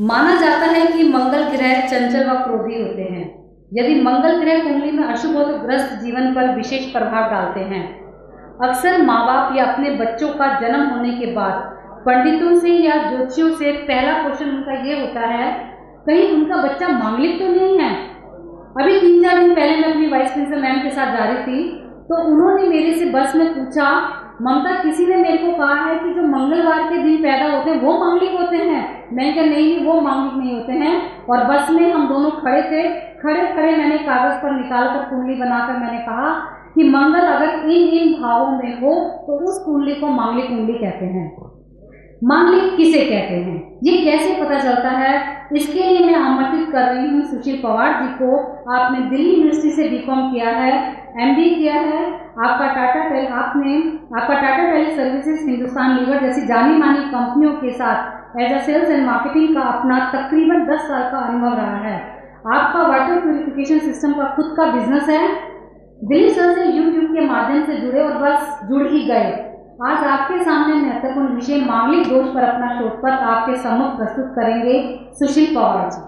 माना जाता है कि मंगल ग्रह चंचल व क्रोधी होते हैं। यदि मंगल ग्रह कुंडली में अशुभ हो तो ग्रस्त जीवन पर विशेष प्रभाव डालते हैं। अक्सर माँ बाप या अपने बच्चों का जन्म होने के बाद पंडितों से या ज्योतिषियों से पहला क्वेश्चन उनका ये होता है, कहीं उनका बच्चा मांगलिक तो नहीं है। अभी 3-4 दिन पहले मैं अपनी वाइस प्रिंसिपल मैम के साथ जा रही थी तो उन्होंने मेरे से बस में पूछा, ममता किसी ने मेरे को कहा है कि जो मंगलवार के दिन पैदा होते हैं वो मांगलिक होते हैं। मैंने कहा नहीं, वो मांगलिक नहीं होते हैं। और बस में हम दोनों खड़े थे, खड़े मैंने कागज पर निकालकर कुंडली बनाकर मैंने कहा कि मंगल अगर इन भावों में हो तो उस कुंडली को मांगलिक कुंडली कहते हैं। मांगलिक किसे कहते हैं, ये कैसे पता चलता है, इसके लिए मैं आमंत्रित कर रही हूँ सुशील पवार जी को। आपने दिल्ली यूनिवर्सिटी से बीकॉम किया है, एमबी किया है, आपका Tata tele services, Hindustan lever जैसी जानी मानी कंपनियों के साथ as a sales and marketing का अपना तकरीबन 10 साल का अनुभव रहा है। आपका वाटर प्यूरिफिकेशन सिस्टम का खुद का बिजनेस है। दिल्ली सर से यूट्यूब के माध्यम से जुड़े और बस जुड़ ही गए। आज आपके सामने महत्वपूर्ण विषय मांगलिक दोष पर अपना शोध पत्र आपके सम्मुख प्रस्तुत करेंगे सुशील पवार जी।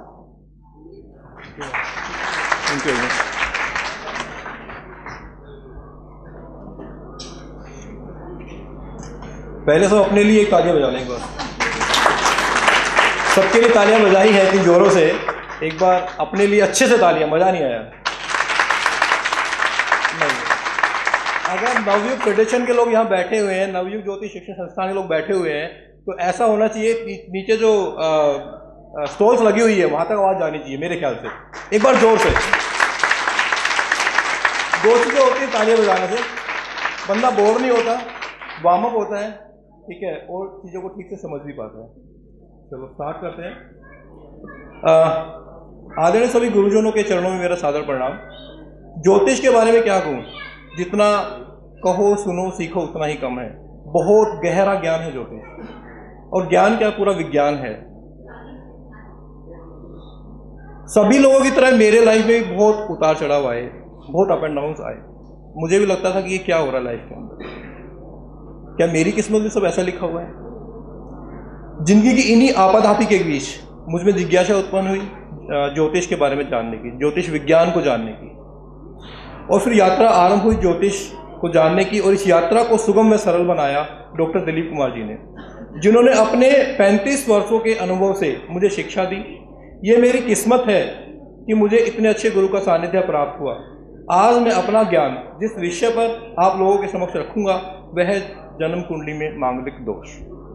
पहले सब अपने लिए एक तालियां बजा लें एक बार। सबके लिए तालियां बजाई है इतनी जोरों से, एक बार अपने लिए अच्छे से तालियां। मजा नहीं आया? नहीं। अगर नवयुग फेडरेशन के लोग यहाँ बैठे हुए हैं, नवयुग ज्योतिष शिक्षण संस्थान के लोग बैठे हुए हैं, तो ऐसा होना चाहिए नीचे जो स्टॉल्स लगी हुई है वहां तक आवाज जानी चाहिए मेरे ख्याल से। एक बार जोर से। 2 चीजें होती है तालियां बजाने से, बंदा बोर नहीं होता, वार्म अप होता है, ठीक है, और चीज़ों को ठीक से समझ भी पाता है। चलो स्टार्ट करते हैं। आदरणीय सभी गुरुजनों के चरणों में मेरा सादर प्रणाम। ज्योतिष के बारे में क्या कहूँ, जितना कहो सुनो सीखो उतना ही कम है। बहुत गहरा ज्ञान है ज्योतिष, और ज्ञान क्या, पूरा विज्ञान है। सभी लोगों की तरह मेरे लाइफ में भी बहुत उतार चढ़ाव आए, बहुत अप एंड डाउन्स आए। मुझे भी लगता था कि ये क्या हो रहा है लाइफ के अंदर, क्या मेरी किस्मत में सब ऐसा लिखा हुआ है। जिंदगी की इन्हीं आपाधापी के बीच मुझ में जिज्ञासा उत्पन्न हुई ज्योतिष के बारे में जानने की, ज्योतिष विज्ञान को जानने की, और फिर यात्रा आरंभ हुई ज्योतिष को जानने की। और इस यात्रा को सुगम व सरल बनाया डॉक्टर दिलीप कुमार जी ने, जिन्होंने अपने 35 वर्षों के अनुभव से मुझे शिक्षा दी। ये मेरी किस्मत है कि मुझे इतने अच्छे गुरु का सानिध्य प्राप्त हुआ। आज मैं अपना ज्ञान जिस विषय पर आप लोगों के समक्ष रखूंगा वह है जन्म कुंडली में मांगलिक दोष।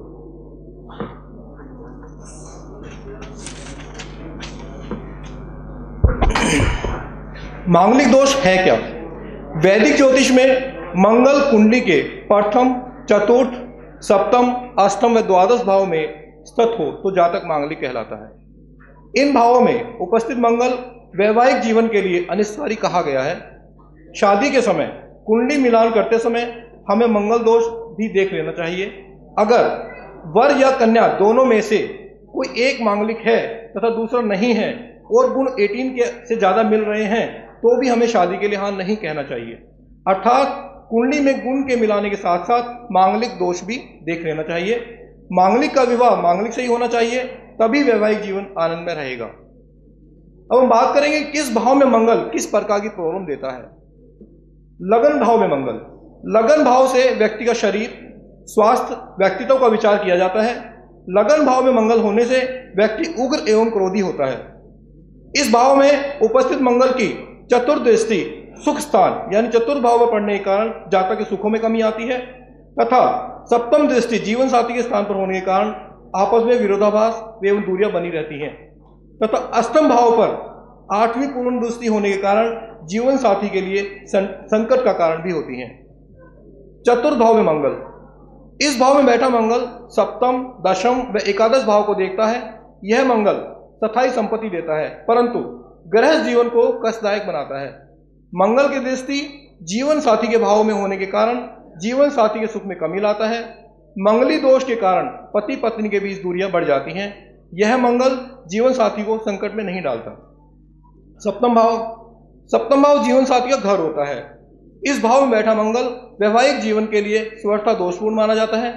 मांगलिक दोष है क्या? वैदिक ज्योतिष में मंगल कुंडली के प्रथम, चतुर्थ, सप्तम, अष्टम व द्वादश भाव में स्थित हो तो जातक मांगलिक कहलाता है। इन भावों में उपस्थित मंगल वैवाहिक जीवन के लिए अनिवार्य कहा गया है। शादी के समय कुंडली मिलान करते समय हमें मंगल दोष भी देख लेना चाहिए। अगर वर या कन्या दोनों में से कोई एक मांगलिक है तथा दूसरा नहीं है और गुण 18 के से ज़्यादा मिल रहे हैं तो भी हमें शादी के लिए हाँ नहीं कहना चाहिए। अर्थात कुंडली में गुण के मिलाने के साथ साथ मांगलिक दोष भी देख लेना चाहिए। मांगलिक का विवाह मांगलिक से ही होना चाहिए, तभी वैवाहिक जीवन आनंद में रहेगा। अब हम बात करेंगे किस भाव में मंगल किस प्रकार की प्रॉब्लम देता है। लगन भाव में मंगल, लगन भाव से व्यक्ति का शरीर, स्वास्थ्य, व्यक्तित्व का विचार किया जाता है। लगन भाव में मंगल होने से व्यक्ति उग्र एवं क्रोधी होता है। इस भाव में उपस्थित मंगल की चतुर्थ दृष्टि सुख स्थान यानी चतुर्थ भाव में पड़ने के कारण जातक के सुखों में कमी आती है, तथा सप्तम दृष्टि जीवन साथी के स्थान पर होने के कारण आपस में विरोधाभास एवं दूरियां बनी रहती हैं, तथा अष्टम भाव पर 8वीं पूर्ण दृष्टि होने के कारण जीवन साथी के लिए संकट का कारण भी होती हैं। चतुर्थ भाव में मंगल, इस भाव में बैठा मंगल सप्तम, दशम व एकादश भाव को देखता है। यह मंगल स्थायी संपत्ति देता है परंतु गृहस्थ जीवन को कष्टदायक बनाता है। मंगल की दृष्टि जीवन साथी के भाव में होने के कारण जीवन साथी के सुख में कमी लाता है। मंगली दोष के कारण पति पत्नी के बीच दूरियां बढ़ जाती हैं। यह मंगल जीवन साथी को संकट में नहीं डालता। सप्तम भाव जीवन साथी का घर होता है। इस भाव में बैठा मंगल वैवाहिक जीवन के लिए सर्वथा दोषपूर्ण माना जाता है।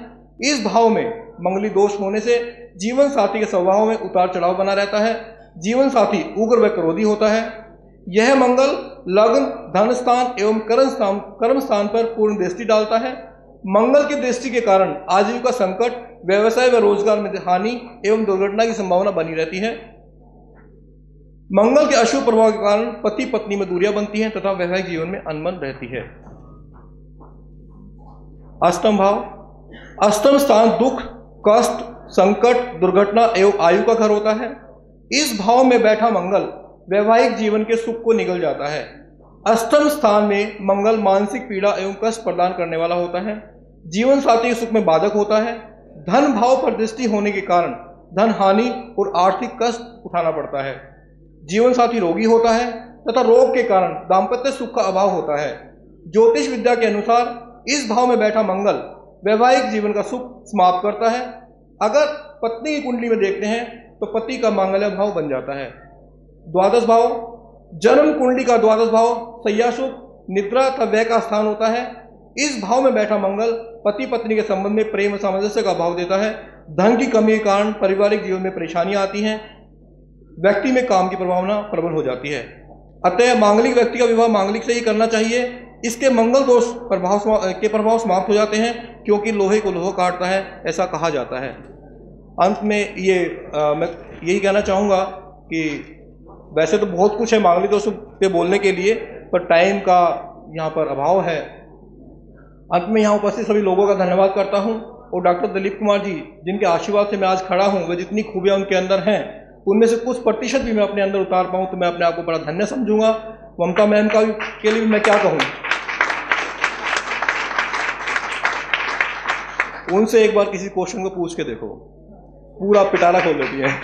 इस भाव में मंगली दोष होने से जीवन साथी के स्वभाव में उतार चढ़ाव बना रहता है। जीवन साथी उग्र व क्रोधी होता है। यह मंगल लग्न, धन स्थान एवं कर्म स्थान पर पूर्ण दृष्टि डालता है। मंगल की दृष्टि के कारण आजीविका संकट, व्यवसाय व रोजगार में हानि एवं दुर्घटना की संभावना बनी रहती है। मंगल के अशुभ प्रभाव के कारण पति पत्नी में दूरियां बनती हैं तथा वैवाहिक जीवन में अनबन रहती है। अष्टम भाव, अष्टम स्थान दुख, कष्ट, संकट, दुर्घटना एवं आयु का घर होता है। इस भाव में बैठा मंगल वैवाहिक जीवन के सुख को निगल जाता है। अष्टम स्थान में मंगल मानसिक पीड़ा एवं कष्ट प्रदान करने वाला होता है। जीवन साथी के सुख में बाधक होता है। धन भाव पर दृष्टि होने के कारण धन हानि और आर्थिक कष्ट उठाना पड़ता है। जीवन साथी रोगी होता है तथा रोग के कारण दाम्पत्य सुख का अभाव होता है। ज्योतिष विद्या के अनुसार इस भाव में बैठा मंगल वैवाहिक जीवन का सुख समाप्त करता है। अगर पत्नी की कुंडली में देखते हैं तो पति का मांगल्य भाव बन जाता है। द्वादश भाव, जन्म कुंडली का द्वादश भाव शय्यासुख, निद्रा तथा व्यय का स्थान होता है। इस भाव में बैठा मंगल पति पत्नी के संबंध में प्रेम सामंजस्य का भाव देता है। धन की कमी के कारण पारिवारिक जीवन में परेशानियां आती हैं। व्यक्ति में काम की प्रभावना प्रबल हो जाती है। अतः मांगलिक व्यक्ति का विवाह मांगलिक से ही करना चाहिए। इसके मंगल दोष प्रभाव समाप्त हो जाते हैं, क्योंकि लोहे को लोहा काटता है, ऐसा कहा जाता है। अंत में मैं यही कहना चाहूँगा कि वैसे तो बहुत कुछ है मांगलिक दोष पे बोलने के लिए, पर टाइम का यहाँ पर अभाव है। अंत में यहाँ उपस्थित सभी लोगों का धन्यवाद करता हूँ और डॉक्टर दिलीप कुमार जी जिनके आशीर्वाद से मैं आज खड़ा हूँ, वे जितनी खूबियाँ उनके अंदर हैं उनमें से कुछ प्रतिशत भी मैं अपने अंदर उतार पाऊँ तो मैं अपने आप को बड़ा धन्य समझूंगा। ममता मैम के लिए भी मैं क्या कहूँ, उनसे एक बार किसी क्वेश्चन को पूछ के देखो, पूरा पिटारा खोल देती है,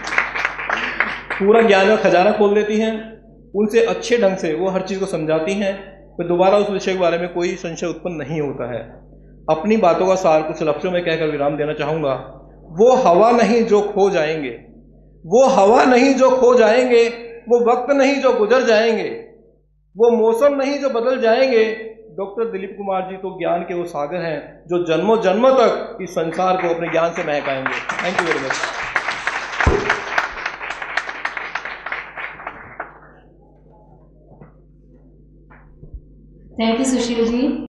पूरा ज्ञान का खजाना खोल देती हैं। उनसे अच्छे ढंग से वो हर चीज़ को समझाती हैं, फिर दोबारा उस विषय के बारे में कोई संशय उत्पन्न नहीं होता है। अपनी बातों का सार कुछ लफ्ज़ों में कहकर विराम देना चाहूँगा। वो हवा नहीं जो खो जाएंगे, वो हवा नहीं जो खो जाएंगे, वो वक्त नहीं जो गुजर जाएंगे, वो मौसम नहीं जो बदल जाएंगे। डॉक्टर दिलीप कुमार जी तो ज्ञान के वो सागर हैं जो जन्मों जन्मों तक इस संसार को अपने ज्ञान से महकाएंगे। Thank you very much. Thank you Sushil ji.